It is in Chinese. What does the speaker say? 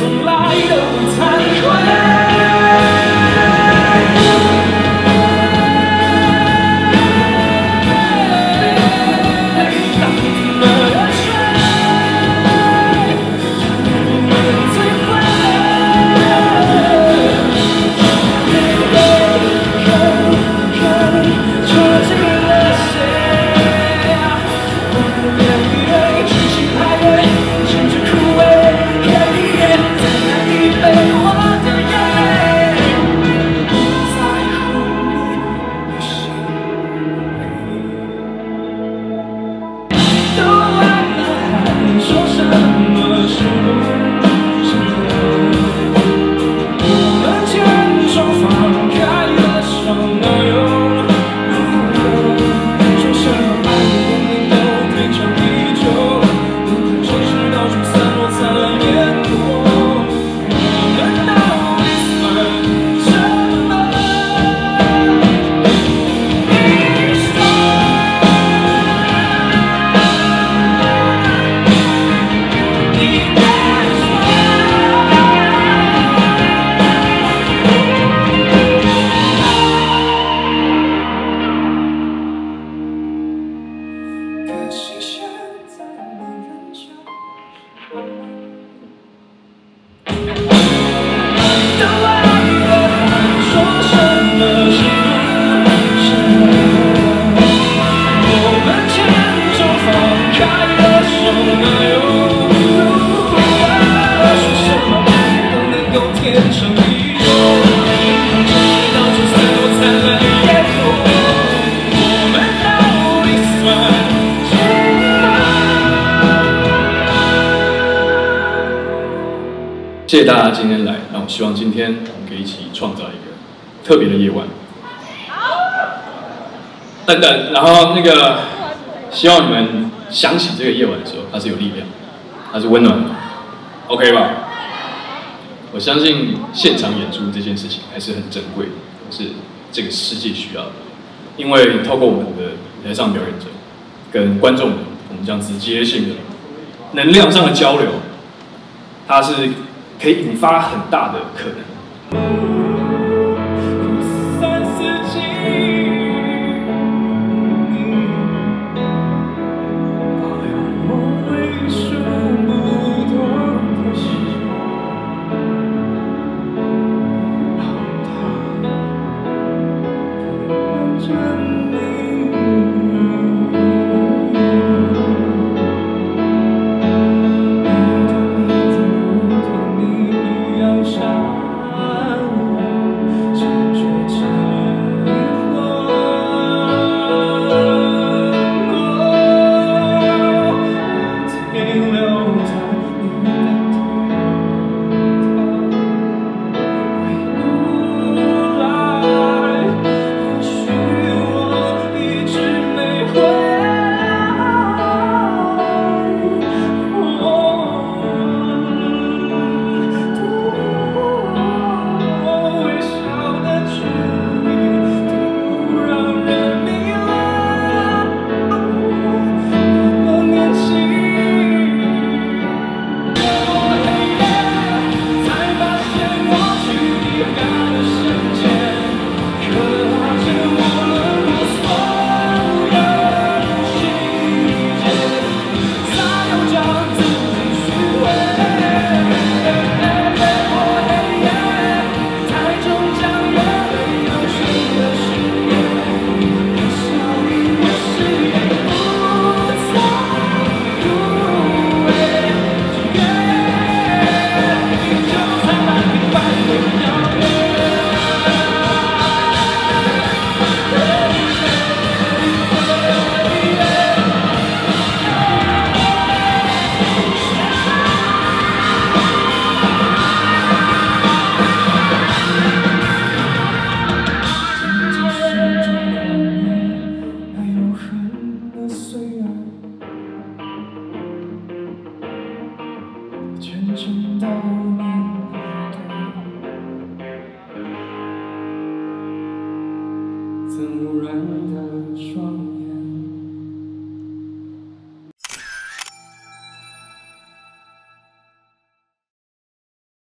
从来都不惭愧。 谢谢大家今天来，那我希望今天我们可以一起创造一个特别的夜晚。等等，然后希望你们想起这个夜晚的时候，它是有力量，它是温暖的 ，OK 吧？我相信现场演出这件事情还是很珍贵的，是这个世界需要的，因为透过我们的台上表演者跟观众们，我们这样直接性的能量上的交流，它是可以引发很大的可能。